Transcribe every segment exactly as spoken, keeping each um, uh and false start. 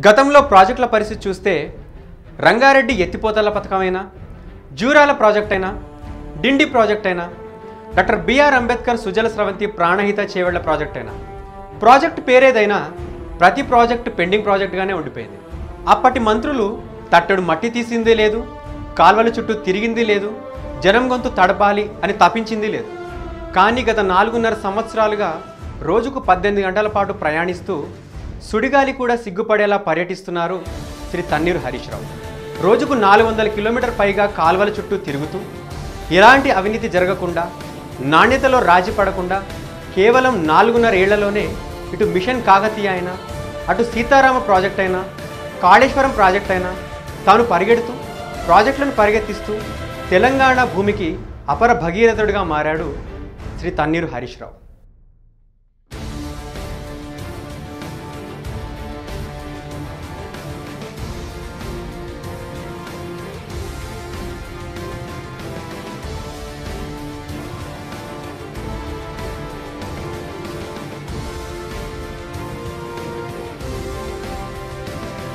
గతంలో ప్రాజెక్టుల పరిస్థితి చూస్తే రంగారెడ్డి ఎత్తిపోతల పథకమైనా, జూరాల ప్రాజెక్ట్ అయినా, డిండి ప్రాజెక్ట్ అయినా, doctor B R Ambedkar Sujala Sravanthi Pranahita Chevella project అయినా, ప్రాజెక్ట్ పేరేదైనా ప్రతి ప్రాజెక్టు పెండింగ్ ప్రాజెక్టుగానే ఉండిపోయింది. అప్పటి మంత్రులు తట్టడు మట్టి తీసింది లేదు, కాల్వల చుట్టూ తిరిగింది లేదు, జనం గొంతు తడపాలి అని తప్పించింది లేదు. కానీ గత నాలుగున్నర సంవత్సరాలుగా రోజుకు పద్దెనిమిది గంటల పాటు ప్రయాణిస్తూ సుడిగాలి కూడా సిగ్గుపడేలా పర్యటిస్తున్నారు శ్రీ తన్నీరు హరీష్ రావు. రోజుకు నాలుగు వందల కిలోమీటర్ పైగా కాల్వల చుట్టూ తిరుగుతూ ఎలాంటి అవినీతి జరగకుండా, నాణ్యతలో రాజీ పడకుండా కేవలం నాలుగున్నర ఏళ్లలోనే ఇటు మిషన్ కాకతీయ అయినా, అటు సీతారామ ప్రాజెక్ట్ అయినా, కాళేశ్వరం ప్రాజెక్ట్ అయినా తాను పరిగెడుతూ ప్రాజెక్టులను పరిగెత్తిస్తూ తెలంగాణ భూమికి అపర భగీరథుడిగా మారాడు శ్రీ తన్నీరు హరీష్ రావు.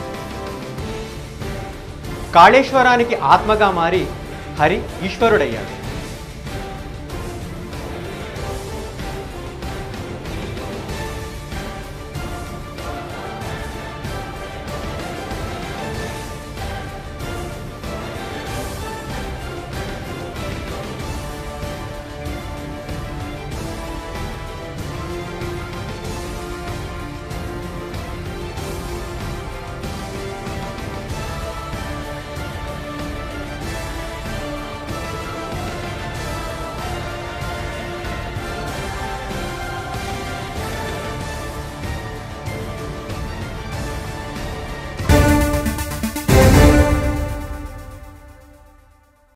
కాళేశ్వరానికి ఆత్మగా మారి హరి ఈశ్వరుడయ్యాడు.